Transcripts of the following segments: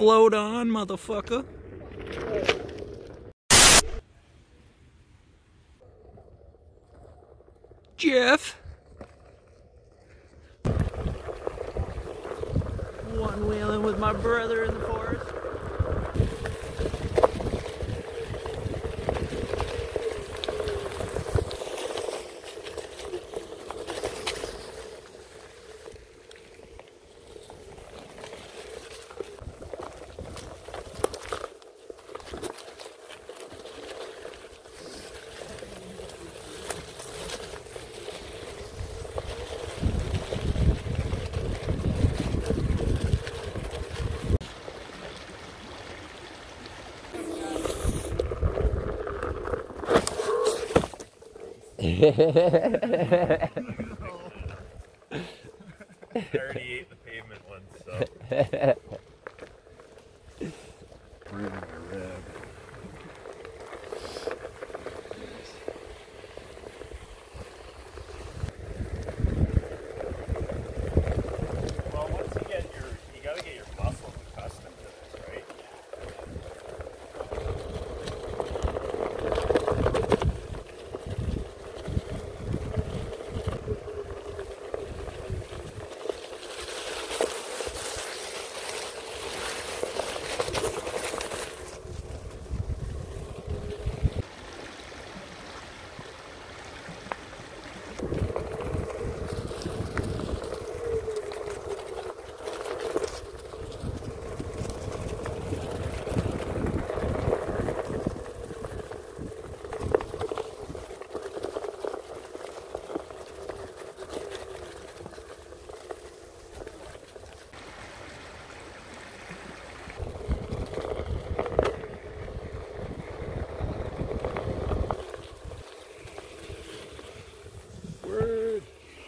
float on, motherfucker. Jeff. One wheeling with my brother in the forest. I already ate the pavement one, so. Burning my rib. Well, once you get you gotta get your muscles accustomed to this, right? Word.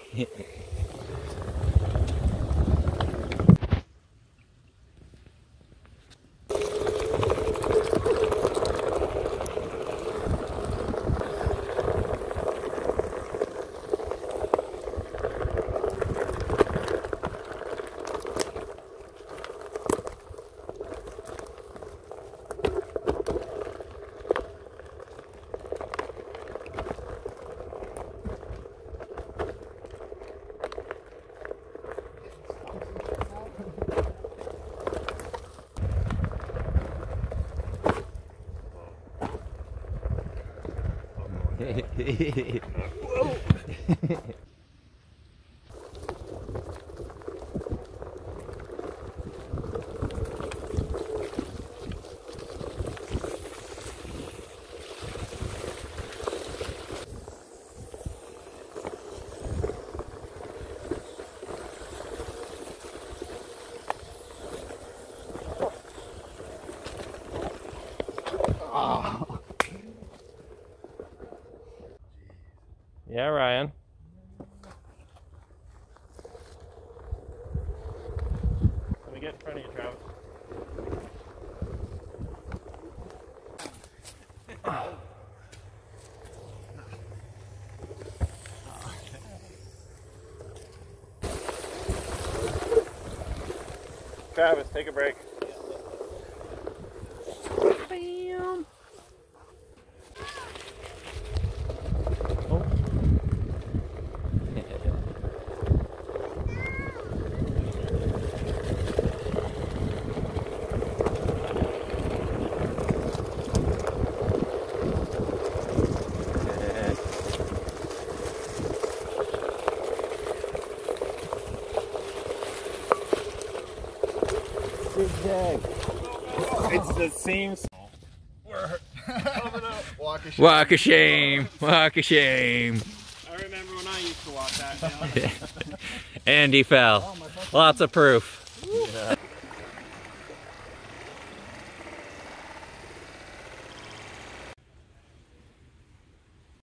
Whoa! Yeah, Ryan. Let me get in front of you, Travis. Travis, take a break. Bam. Zigzag. It's the same. We're coming up. Walk of shame. Walk of shame. Walk of shame. I remember when I used to walk that down. And he fell. Lots of proof. Yeah.